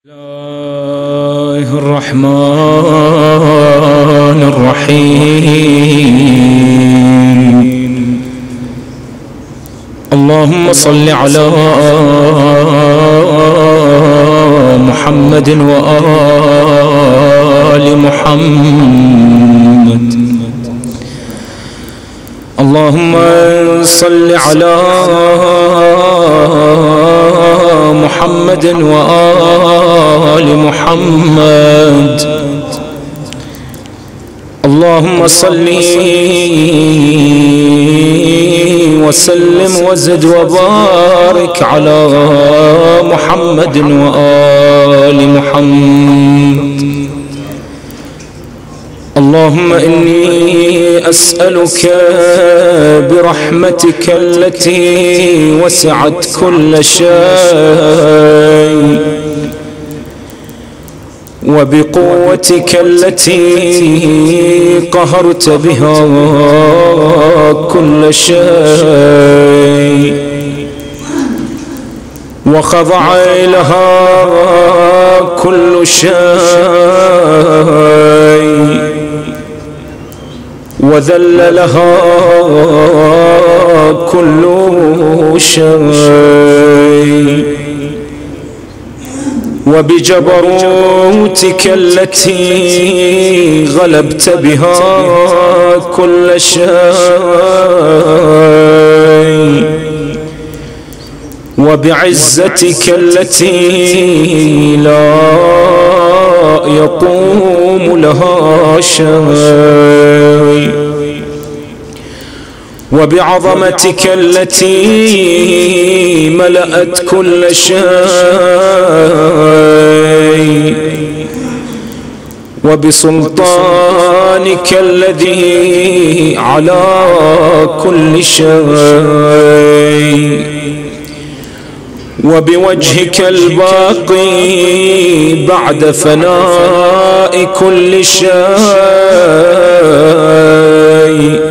الله الرحمن الرحيم. اللهم صل على محمد وآل محمد. اللهم صل على محمد وآل محمد. اللهم صل وسلم وزد وبارك على محمد وآل محمد. اللهم إني أسألك برحمتك التي وسعت كل شيء وبقوتك التي قهرت بها كل شيء وخضع لها كل شيء وذل لها كل شيء وبجبروتك التي غلبت بها كل شيء وبعزتك التي لا يقوم لها شيء وبعظمتك التي ملأت كل شيء وبسلطانك الذي على كل شيء وبوجهك الباقي بعد فناء كل شيء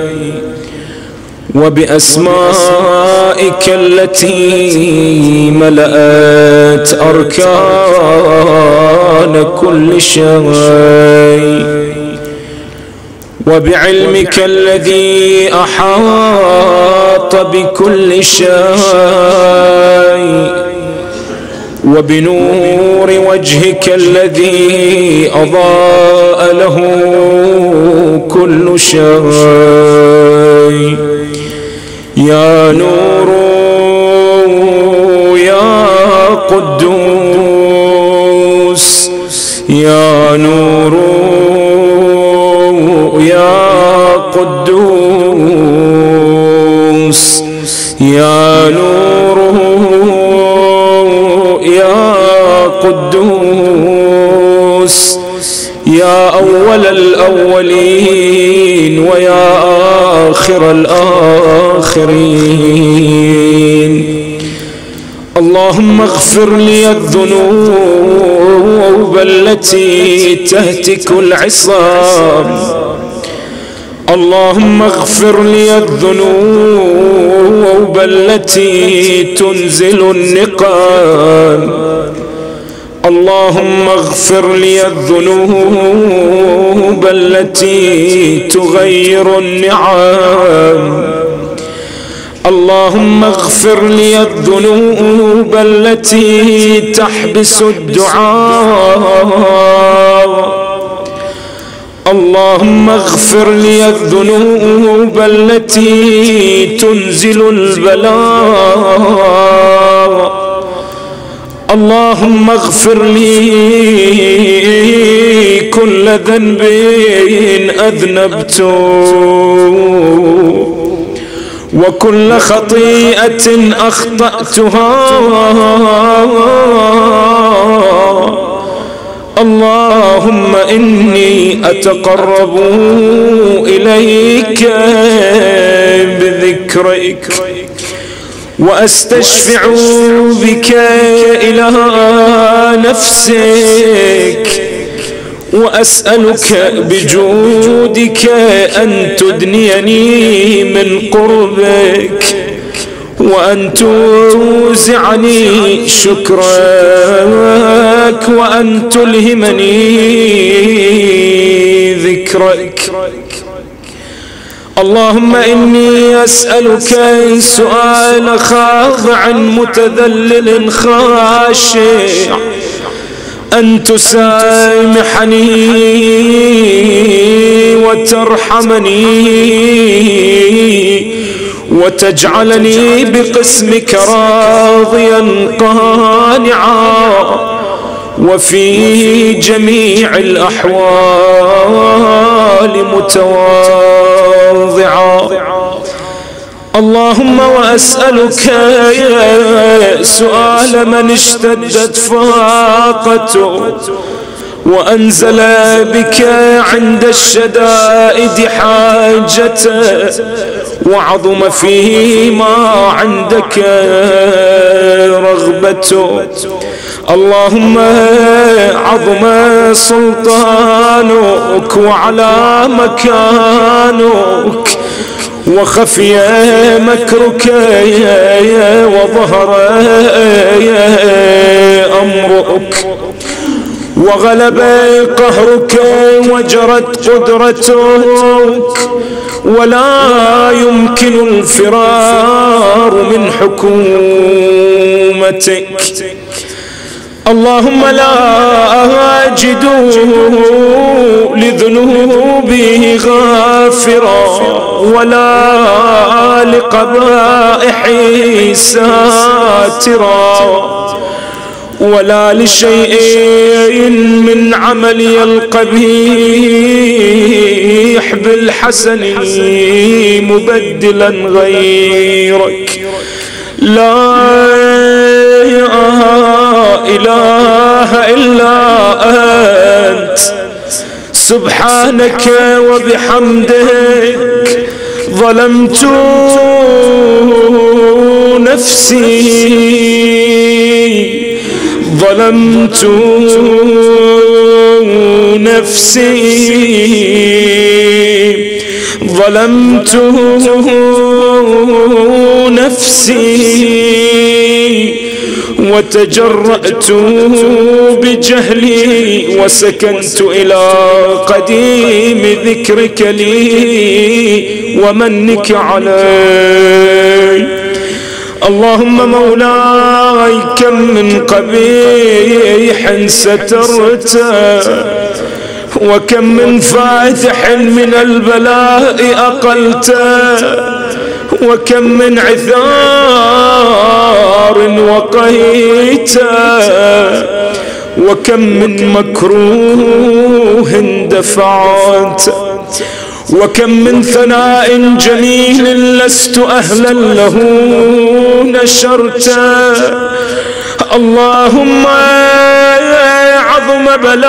وبأسمائك التي ملأت أركان كل شيء وبعلمك الذي أحاط بكل شيء وبنور وجهك الذي أضاء له كل شيء. يا نور يا قدوس يا نور يا قدوس يا نور يا قدوس يا أول الأولين ويا آخر الآخرين. اللهم اغفر لي الذنوب التي تهتك العصام. اللهم اغفر لي الذنوب التي تنزل النقام. اللهم اغفر لي الذنوب التي تغير النعم. اللهم اغفر لي الذنوب التي تحبس الدعاء. اللهم اغفر لي الذنوب التي تنزل البلاء. اللهم اغفر لي كل ذنب أذنبته وكل خطيئة أخطأتها. اللهم إني أتقرب إليك بذكرك وأستشفع بك إلى نفسك وأسألك بجودك أن تدنيني من قربك وأن توزعني شكرك وأن تلهمني ذكرك. اللهم إني أسألك سؤال خاضع متذلل خاشع أن تسامحني وترحمني وتجعلني بقسمك راضيا قانعا وفي جميع الأحوال متواضعا. اللهم وأسألك سؤال من اشتدت فاقته وأنزل بك عند الشدائد حاجته وعظم فيه ما عندك رغبته. اللهم عظم سلطانك وعلى مكانك وخفي مكرك وظهر أمرك وغلب قهرك وجرت قدرتك ولا يمكن الفرار من حكومتك. اللهم لا أجد لذنوبي غافرا ولا لقبائحي ساترا ولا لشيء من عملي القبيح بالحسن مبدلا غيرك. لا إله إلا أنت سبحانك وبحمدك ظلمت نفسي وتجرأت بجهلي وسكنت إلى قديم ذكرك لي ومنك علي. اللهم مولاي كم من قبيح سترته وكم من فاتح من البلاء أقلته وكم من عثار وقيته وكم من مكروه دفعته وكم من ثناء جميل لست أهلا له نشرته. اللهم عظم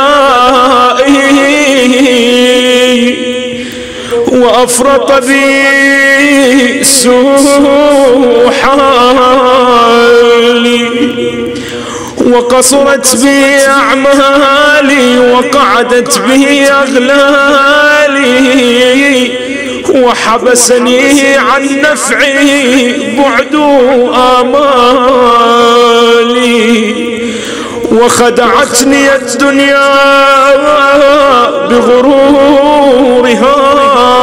بلائي وأفرط بي سوء حالي وقصرت بي أعمالي وقعدت بي أغلالي وحبسني عن نفعي بعد آمالي وخدعتني الدنيا بغرورها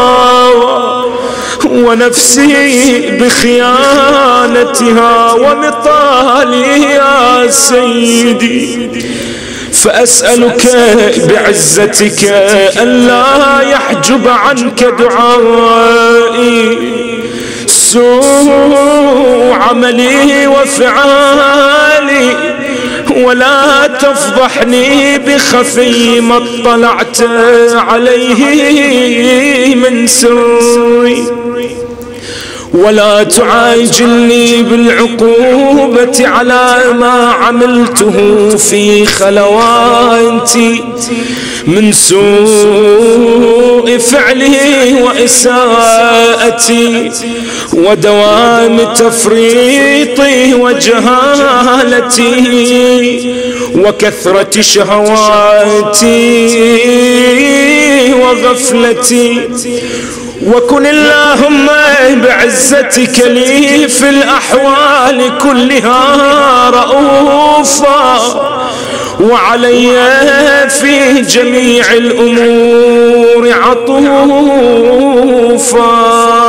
ونفسي بخيانتها ومطالي يا سيدي. فأسألك بعزتك ألا يحجب عنك دعائي سوء عملي وفعالي ولا تفضحني بخفي ما اطلعت عليه من سري ولا تعاجلني بالعقوبة على ما عملته في خلواتي من سوء فعلي وإساءتي ودوام تفريطي وجهالتي وكثرة شهواتي وغفلتي وكن اللهم بعزتك لي في الأحوال كلها رؤوفا وعلي في جميع الأمور عطوفا.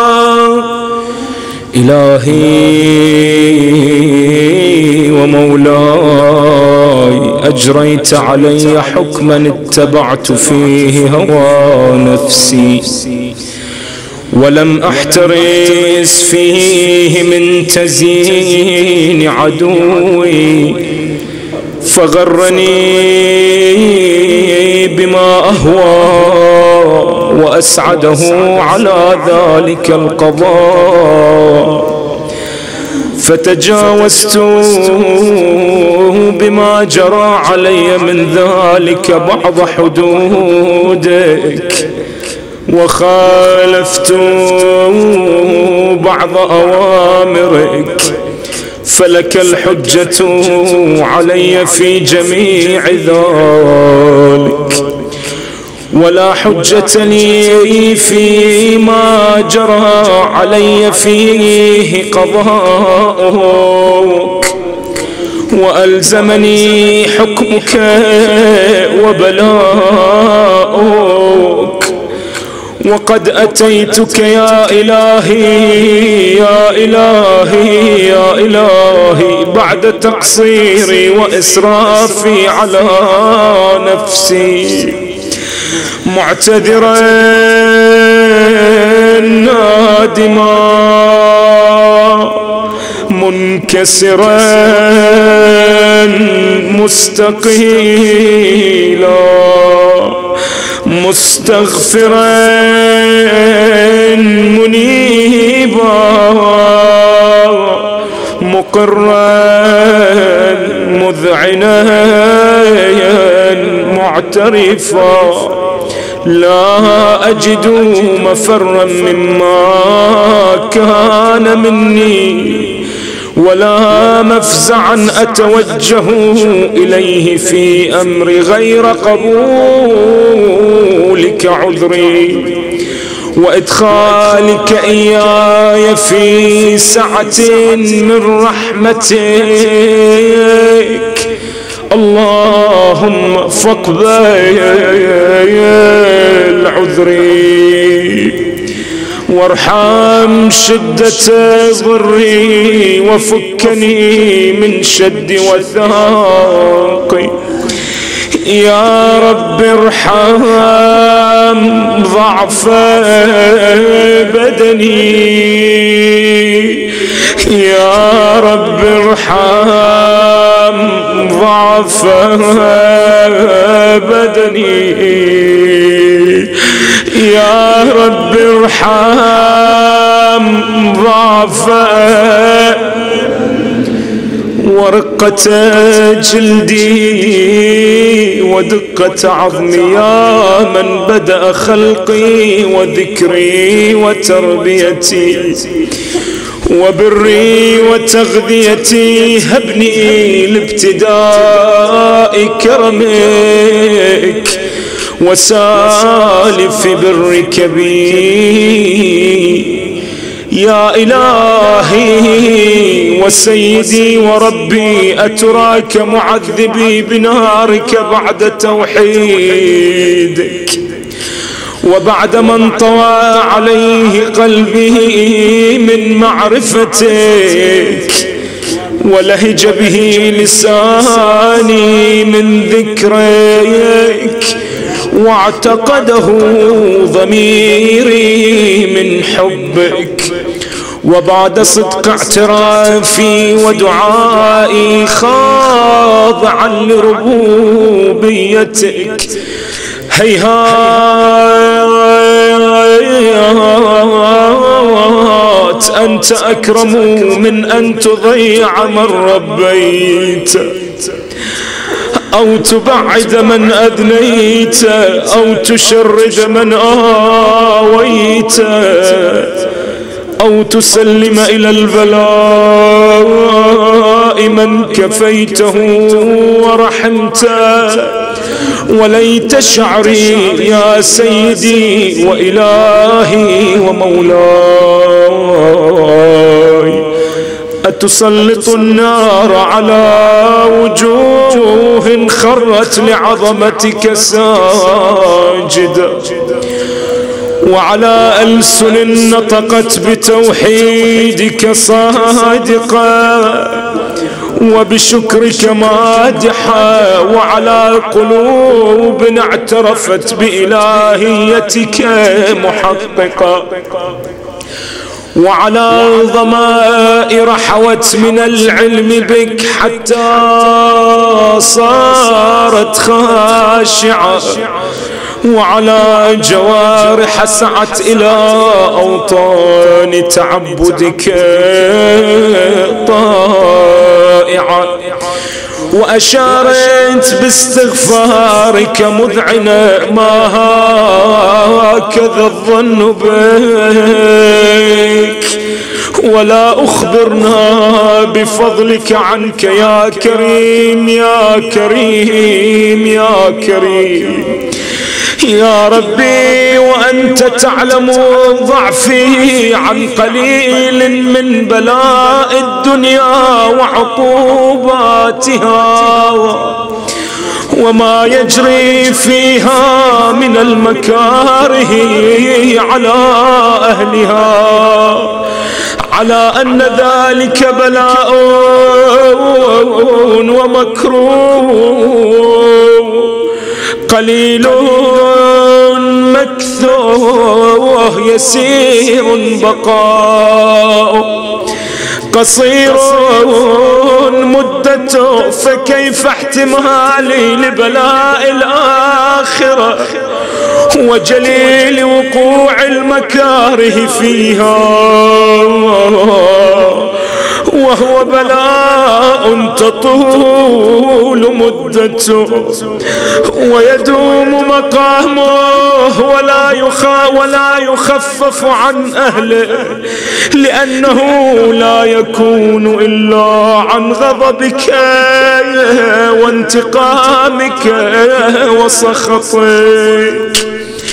إلهي ومولاي أجريت علي حكما اتبعت فيه هوى نفسي ولم أحترس فيه من تزيين عدوي فغرني بما أهوى وأسعده على ذلك القضاء فتجاوزت بما جرى علي من ذلك بعض حدودك وخالفت بعض أوامرك فلك الحجة علي في جميع ذلك ولا حجة لي فيما جرى علي فيه قضاؤك وألزمني حكمك وبلاؤك وقد أتيتك يا إلهي يا إلهي يا إلهي بعد تقصيري وإسرافي على نفسي معتذرا نادما منكسرا مستقيلا مستغفرا منيبا مقرا مذعنا معترفا لا أجد مفرا مما كان مني ولا مفزعا أتوجه إليه في أمر غير قبولك عذري وإدخالك إياي في سعة من رحمتك اللهم فاقبل عذري وارحم شدة ضري وفكني من شد وثاقي يا رب ارحم ضعف بدني يا رب ارحم ضعف بدني يا رب ارحم ضعف ورقة جلدي ودقة عظمي يا من بدأ خلقي وذكري وتربيتي وبري وتغذيتي هبني لابتداء كرمك وسالف برك بي يا إلهي وسيدي وربي أتراك معذبي بنارك بعد توحيدك وبعد ما انطوى عليه قلبي من معرفتك ولهج به لساني من ذكرك واعتقده ضميري من حبك وبعد صدق اعترافي ودعائي خاضعا لربوبيتك هيهات أنت أكرم من أن تضيع من ربيت أو تبعد من أدنيت أو تشرد من آويت أو تسلم إلى البلاء من كفيته ورحمته وليت شعري يا سيدي وإلهي ومولاي أتسلط النار على وجوه خرت لعظمتك ساجدة، وعلى ألسن نطقت بتوحيدك صادقة، وبشكرك مادحة، وعلى قلوب اعترفت بإلهيتك محققة، وعلى ضمائر حوت من العلم بك حتى صارت خاشعة، وعلى جوارح سعت إلى أوطان تعبدك طائعة، وأشارت باستغفارك مذعنة ما هكذا الظن بك، ولا أخبرنا بفضلك عنك يا كريم يا كريم يا كريم يا ربي، وأنت تعلم ضعفي عن قليل من بلاء الدنيا وعقوباتها وما يجري فيها من المكاره على أهلها، على أن ذلك بلاء ومكروه قليل مكثوه يسير بقاء، قصير مدته، فكيف احتمالي لبلاء الآخرة وجليل وقوع المكاره فيها، وهو بلاء تطول مدته ويدوم مقامه ولا يخفف عن أهله، لأنه لا يكون إلا عن غضبك وانتقامك وسخطك،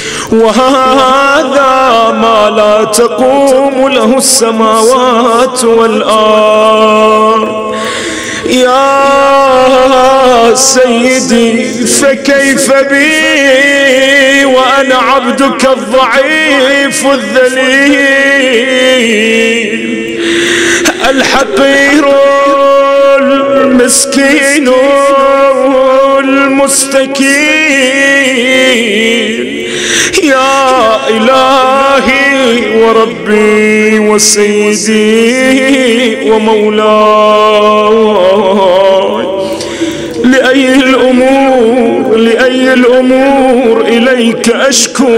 وهذا ما لا تقوم له السماوات والأرض. يا سيدي فكيف بي وأنا عبدك الضعيف الذليل الحقير المسكين المستكين، يا إلهي وربي وسيدي ومولاي، لأي الأمور إليك أشكو،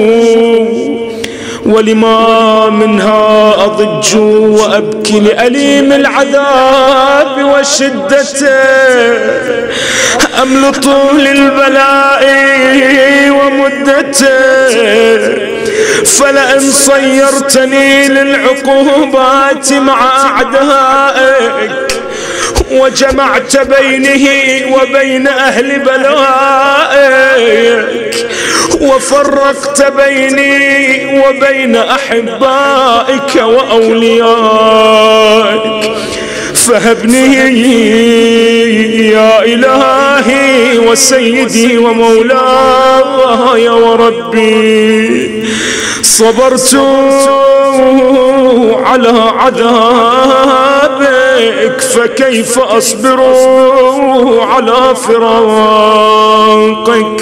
ولما منها أضج وأبكي لأليم العذاب وشدته، أم لطول البلاء ومدته، فلئن صيرتني للعقوبات مع أعدائك وجمعت بينه وبين أهل بلائك وفرقت بيني وبين أحبائك وأوليائك، فهبني يا إلهي وسيدي ومولاي وربي، صبرت على عذابك فكيف أصبر على فراقك،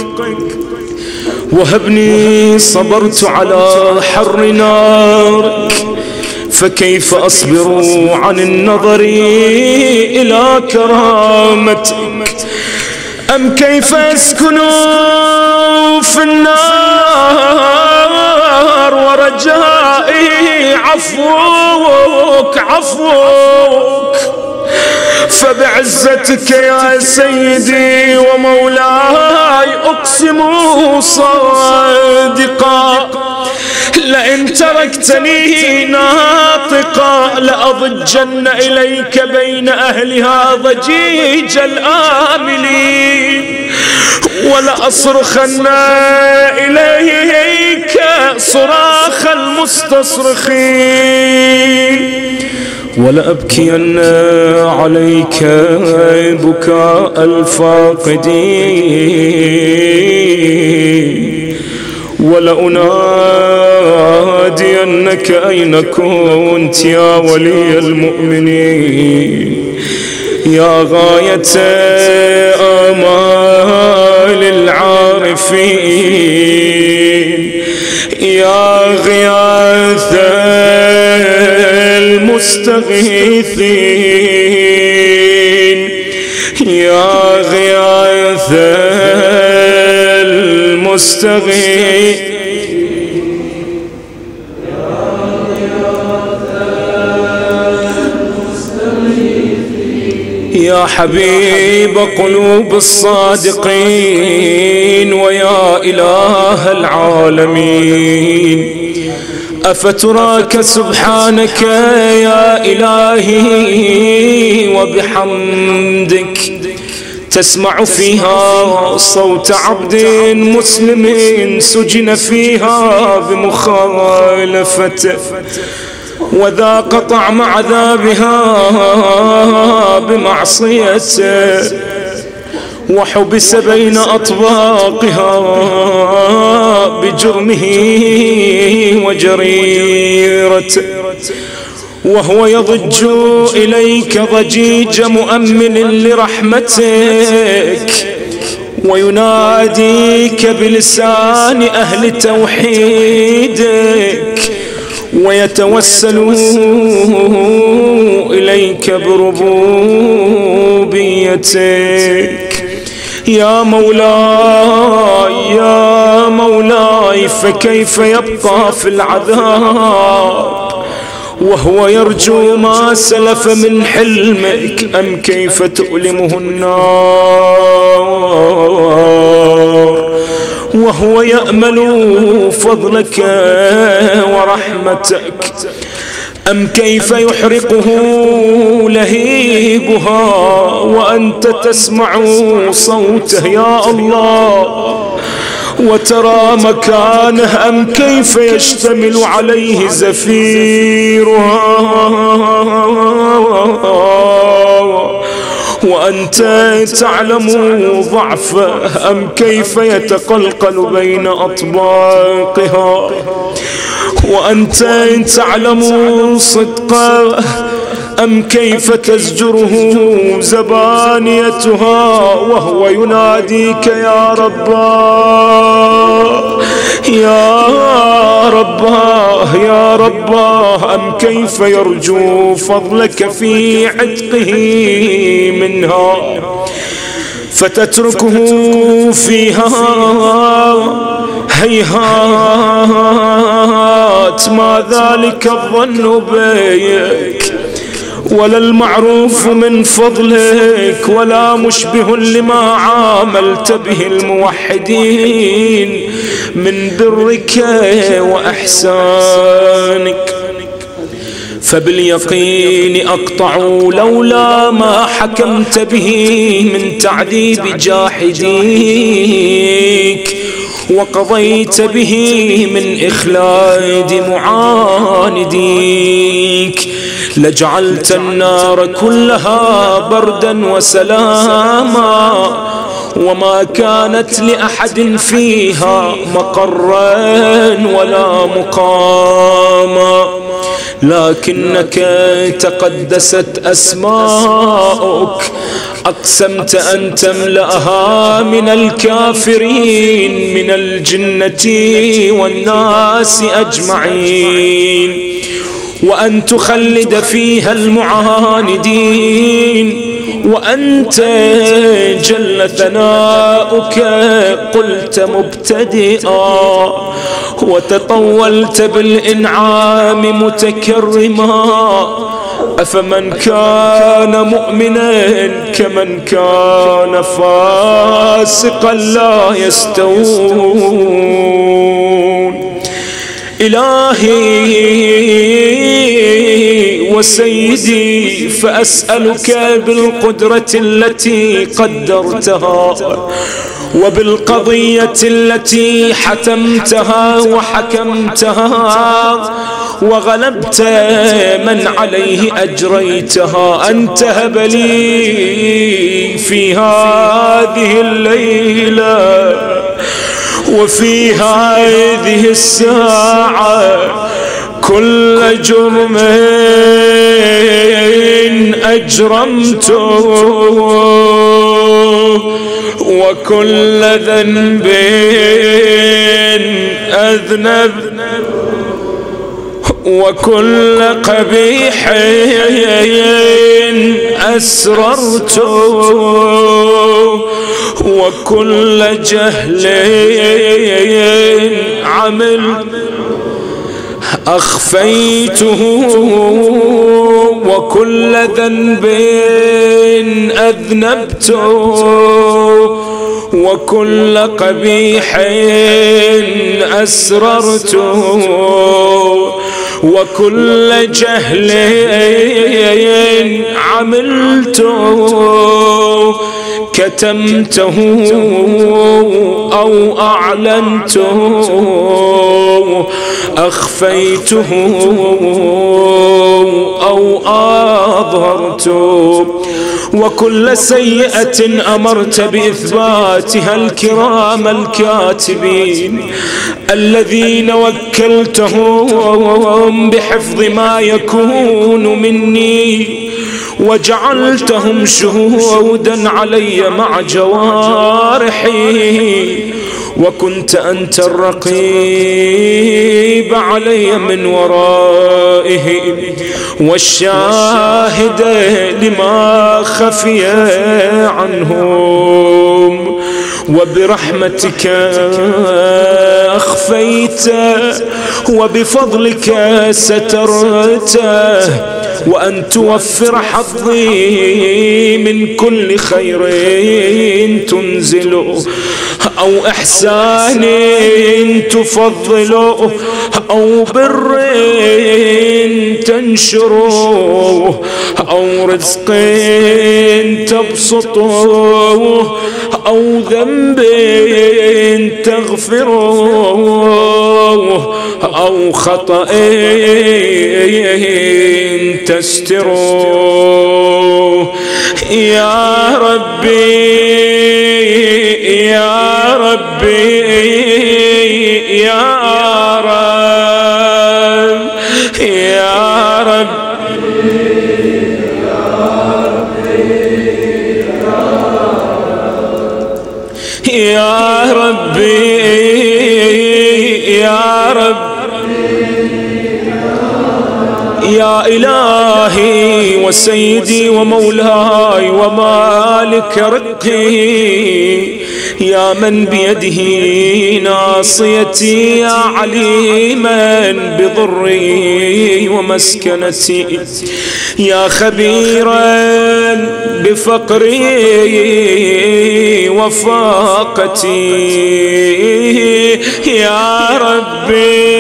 وهبني صبرت على حر نارك فكيف أصبر عن النظر إلى كرامتك، أم كيف أسكن في النار ورجائي عفوك فبعزتك يا سيدي ومولاي أقسم صادقا، لئن تركتني ناطقا لأضجن إليك بين أهلها ضجيج الآملين، ولأصرخن إليك صراخ المستصرخين ولأبكين عليك بكاء الفاقدين ولأنادينك أين كنت يا ولي المؤمنين يا غاية آمال العارفين يا غياث المستغيثين يا غياث المستغيثين يا حبيب قلوب الصادقين ويا إله العالمين أفتراك سبحانك يا إلهي وبحمدك تسمع فيها صوت عبد مسلم سجن فيها بمخالفته وذاق طعم عذابها بمعصيته وحبس بين أطباقها بجرمه وجريرته وهو يضج إليك ضجيج مؤمن لرحمتك ويناديك بلسان أهل توحيدك ويتوسل إليك بربوبيتك يا مولاي يا مولاي فكيف يبقى في العذاب وهو يرجو ما سلف من حلمك أم كيف تؤلمه النار وهو يأمل فضلك ورحمتك أم كيف يحرقه لهيبها وأنت تسمع صوته يا الله وترى مكانه أم كيف يشتمل عليه زفيرها وأنت تعلم ضعفه أم كيف يتقلقل بين أطباقها وأنت تعلم صدقه أم كيف تزجره زبانيتها وهو يناديك يا رباه يا رباه يا رباه أم كيف يرجو فضلك في عتقه منها فتتركه فيها هيهات ما ذلك الظن بك ولا المعروف من فضلك ولا مشبه لما عاملت به الموحدين من برك وإحسانك فباليقين أقطع لولا ما حكمت به من تعذيب جاحديك وقضيت به من إخلاد معانديك لجعلت النار كلها بردا وسلاما وما كانت لأحد فيها مقرا ولا مقاما لكنك تقدست أسماؤك أقسمت أن تملأها من الكافرين من الجنة والناس أجمعين وأن تخلد فيها المعاندين وأنت جل ثناؤك قلت مبتدئا وتطولت بالإنعام متكرما أفمن كان مؤمنا كمن كان فاسقا لا يستوون إلهي وسيدي فأسألك بالقدرة التي قدرتها وبالقضية التي حتمتها وحكمتها وغلبت من عليه أجريتها أن تهب لي في هذه الليلة وفي هذه الساعة كل جرم أجرمته وكل ذنب أذنب وكل قبيح أسررت وكل جهل عمل أخفيته وكل ذنب أذنبته وكل قبيح أسررته وكل جهل عملته كتمته أو أعلنته أخفيته أو أظهرته وكل سيئة أمرت بإثباتها الكرام الكاتبين الذين وكلتهم بحفظ ما يكون مني وجعلتهم شهودا علي مع جوارحي وكنت أنت الرقيب علي من ورائه والشاهد لما خفي عنهم وبرحمتك أخفيت وبفضلك سترت وأن توفر حظي من كل خير تنزل أو إحسان تفضل أو بر تنشر أو رزق تبسط أو ذنب تغفر أو خطأ تستر يا ربي يا ربي يا رب يا رب يا ربي يا رب يا إلهي وسيدي ومولاي ومالك رقي يا من بيده ناصيتي يا عليما بضري ومسكنتي يا خبيرا بفقري وفاقتي يا ربي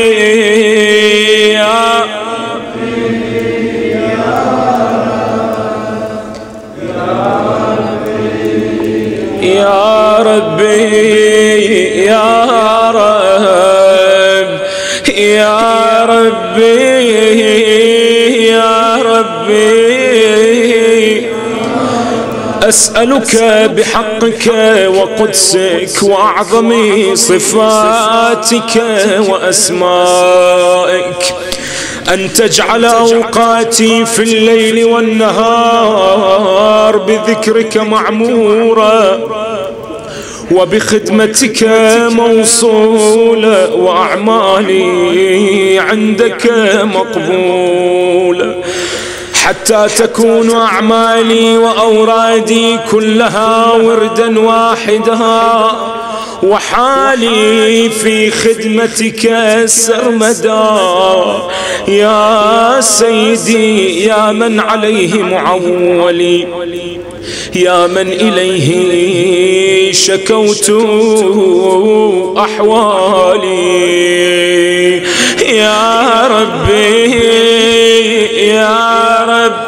يا ربي يا رب يا ربي يا ربي أسألك بحقك وقدسك وأعظم صفاتك وأسمائك أن تجعل أوقاتي في الليل والنهار بذكرك معمورة وبخدمتك موصولة وأعمالي عندك مقبولة حتى تكون أعمالي وأورادي كلها وردا واحدا وحالي في خدمتك سرمدا يا سيدي يا من عليه معولي يا من إليه شكوت أحوالي يا ربي يا رب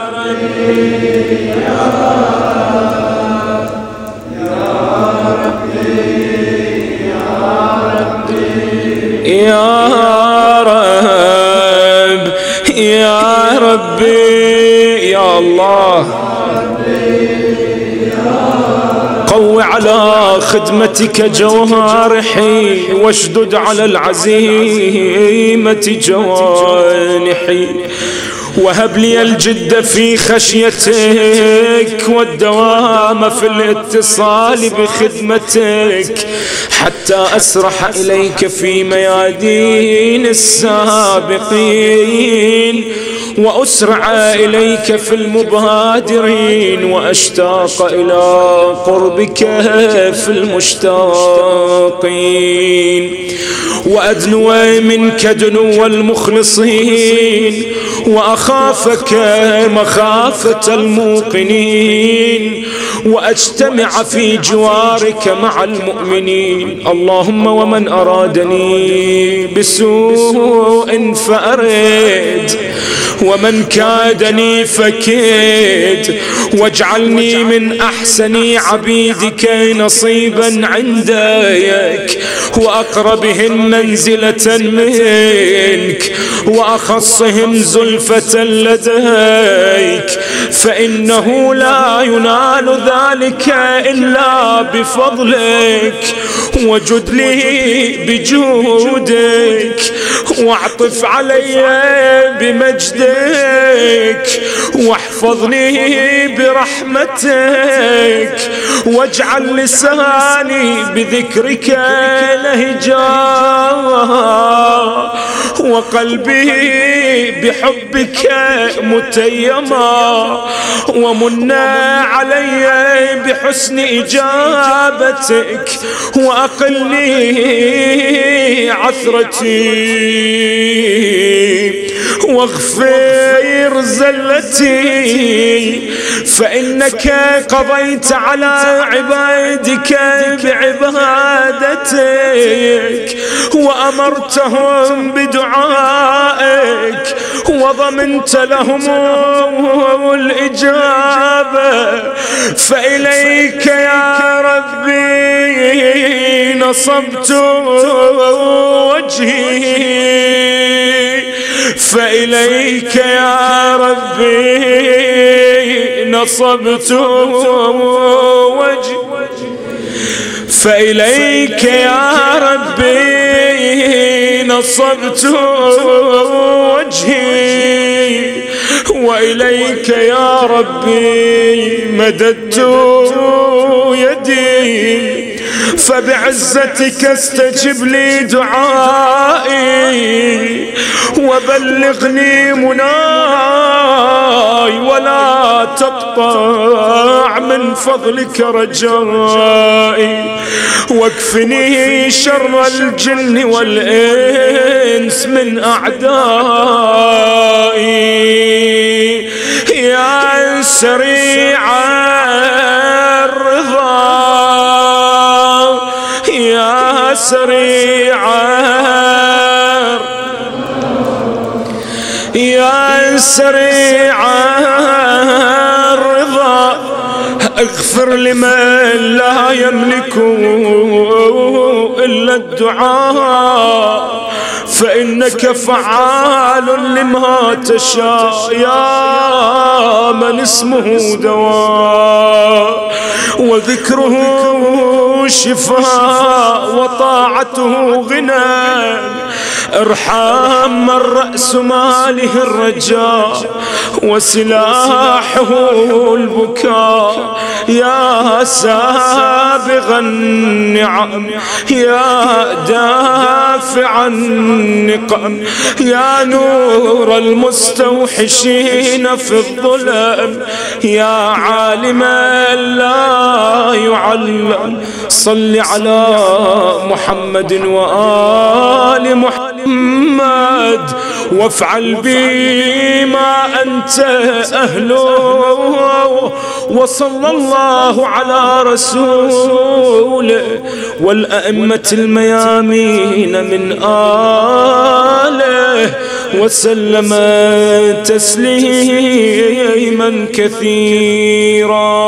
يا ربي يا رب يا ربي يا الله. قو على خدمتك جوارحي واشدد على العزيمة جوانحي، وهب لي الجد في خشيتك والدوام في الاتصال بخدمتك، حتى أسرح إليك في ميادين السابقين، وأسرع إليك في المبادرين، وأشتاق إلى قربك في المشتاقين، وأدنو منك دنو المخلصين، وأخافك مخافة الموقنين، وأجتمع في جوارك مع المؤمنين. اللهم ومن أرادني بسوء فأرد، ومن كادني فكيد، واجعلني من أحسن عبيدك نصيبا عندك، وأقربهم منزلة منك، وأخصهم زلفة لديك، فإنه لا ينال ذلك إلا بفضلك، وجد لي بجودك، واعطف علي بمجدك، واحفظني برحمتك، واجعل لساني بذكرك لهجا، وقلبي بحبك متيما، ومنا علي بحسن إجابتك، وأقلني عثرتي، واغفر زلتي، فإنك قضيت على عبادك بعبادتك، وأمرتهم بدعائك، وضمنت لهم الإجابة، فإليك يا ربي نصبت وجهي، فإليك يا ربي نصبت وجهي، فإليك يا ربي نصبت وجهي، وإليك يا ربي مددت يدي، فبعزتك استجب لي دعائي، وبلغني مناي، ولا تقطع من فضلك رجائي، واكفني شر الجن والإنس من أعدائي، يا سريع الرضا، يا سريع يا سريع الرضا، اغفر لمن لا يملك إلا الدعاء، فإنك فعال لما تشاء، يا من اسمه دواء، وذكره شفاء، وطاعته غنى. ارحم من رأس ماله الرجاء، وسلاحه البكاء، يا سابغ النعم، يا دافع النقم، يا نور المستوحشين في الظلم، يا عالما لا يعلم. صل على محمد وآل محمد، وافعل بما أنت أهله، وصلى الله على رسوله والأئمة الميامين من آله، وسلم تسليما كثيرا.